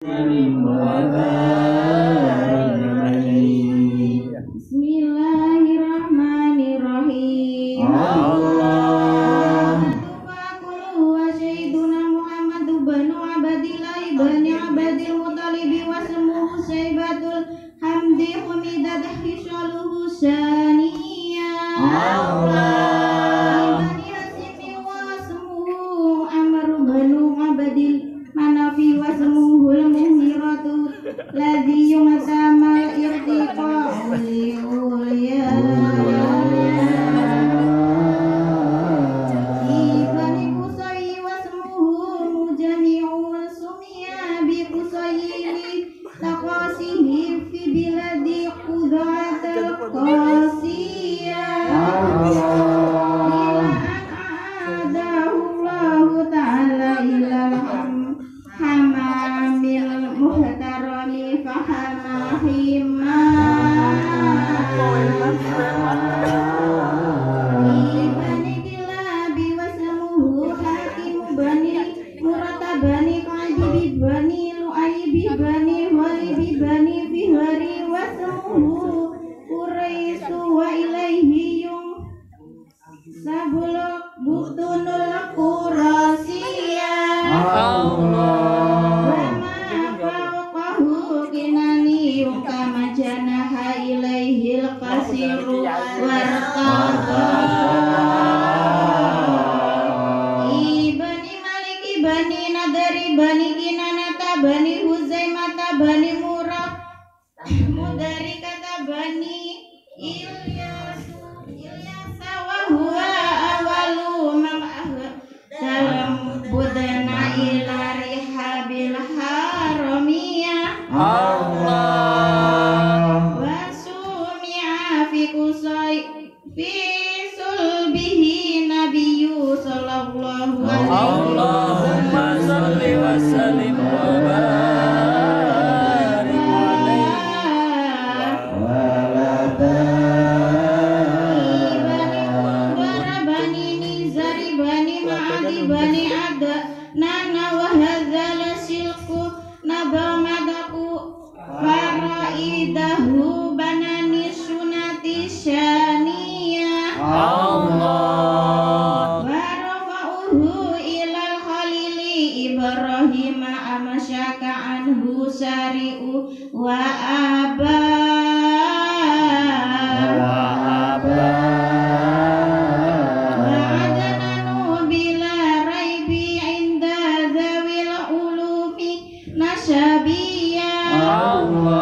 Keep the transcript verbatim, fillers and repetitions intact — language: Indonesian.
Bismillahirrahmanirrahim. Allah wa sayyiduna Muhammadu banu Abdillah ibn Abdil Muttalib wa smuhu Saybatul Hamdi Humidat hisaluhu saniyah. Allah ibn Yasim wa smuhu Amr banu Abdil Manafi wa smuhu Muhiratu ladhi yumatamal irtiqa'u li'ulya. Ibani Qusay wa smuhu mujami'un sumiya bi Qusayni taqasihi fi biladi qudratil qasiyah. Ila an a'adahullahu ta'ala ilal hamamil muhtarami fahamahimah. Ibani Kilabi wa smuhu Hakimu bani Muratabani Qaibi bani Lu'aibi bani Walibi bani Fihari wa smuhu Quraisu wa ilaihi yung sabuluk butunul Qurasiyah. Wa ma fawqahu kinani kama janaha ilaihil qasiru warqaqa. Ibani Malik ibani Nadari bani Kinanata bani Huzaimata bani Murad Mudari kata bani Ilyasu Ilyasa wa huwa awalu ma'ah dalam budana ila rihabil haramiyah. Allah wa sumi'a fi Qusay fi sulbihi nabiyyu sallallahu alaihi wasallam. Allahumma salli wa sallim wa barik bani Nizari bani Ma'adi bani Ada Nana wa hadzal silku nabamadaku faraidahu banani sunati syaniyah. Allah Wa rafa'uhu ilal khalili Ibrahim amasyaka anhu sari'u wa aba Allah